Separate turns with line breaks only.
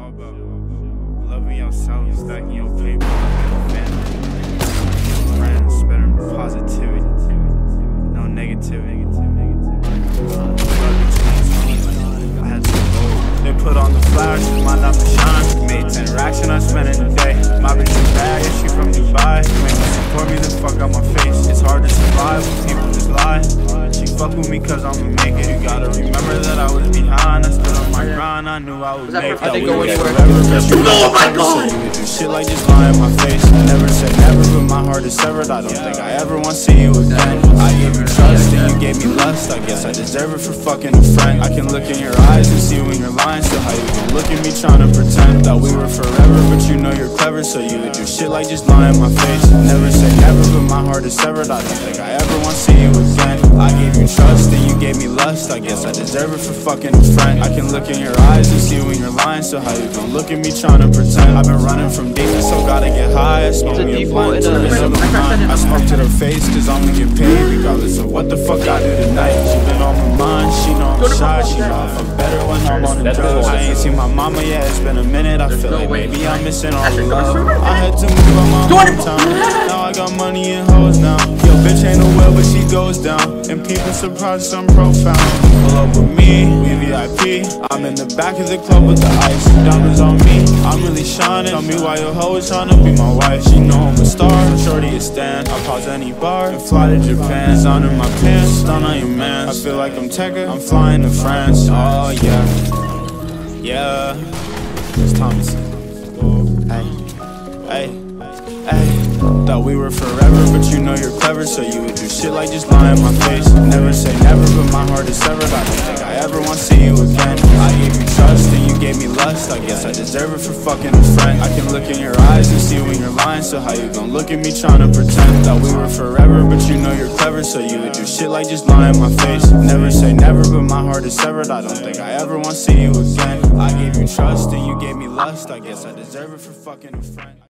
all about loving yourself, stacking your paper, family, friends, spreading positivity, no negativity. I had some gold. They put on the flash, my lamp to shine. Made 10 racks and I spent it a day. My bitch is bad, yeah, she from Dubai. Make me support me, then fuck out my face. It's hard to survive when people just lie. She fuck with me cause I'ma make it. You gotta remember that I was behind. I stood on my grind, I knew I would make it.
I didn't go anywhere.
Oh my god! You would do shit like just lie in my face. I never said never, but my heart is severed. I don't think I ever want to see you again. I gave you trust and you gave me lust. I guess I deserve it for fucking a friend. I can look in your eyes and see when you're lying. So how you can look at me trying to pretend that we were forever, but you know you're clever. So you would do shit like just lie in my face. I never say never, but my heart is severed. I don't think I ever want to see you again. I gave you trust and you gave me lust. I guess I deserve it for fucking a friend. I can look in your eyes and see when you're lying. So how you gon' look at me trying to pretend? I've been running from demons, so gotta get high. I smoke me a blunt, turn this up mine. I smoke to their face, cause I'ma get paid regardless of what the fuck I do tonight. She been on my mind, she know I'm shy. She know I fuck better when I'm on the drugs. I ain't seen my mama yet, it's been a minute. I feel like maybe I'm missing all the love. I had to move on my hometown. Now I got money and hoes now. Yo, bitch ain't no well, but she goes down. And people surprised I'm profound. Pull up with me, we VIP. I'm in the back of the club with the ice. Diamonds on me, I'm really shining. Tell me why your hoe is tryna be my wife. She know I'm a star, shorty is stand. I'll pause any bar and fly to Japan. Sound in my pants, stun on your man. I feel like I'm Tekka, I'm flying to France. Oh yeah, yeah. It's Thomas. Hey, hey, hey. Thought we were forever, but you know you're clever. So you would do shit like just lie in my face. Never say never, but my heart is severed. I don't think I ever want to see you again. I gave you trust and you gave me lust. I guess I deserve it for fucking a friend. I can look in your eyes and see when you're lying. So how you gon' look at me trying to pretend that we were forever, but you know you're clever. So you would do shit like just lie in my face. Never say never, but my heart is severed. I don't think I ever want to see you again. I gave you trust and you gave me lust. I guess I deserve it for fucking a friend.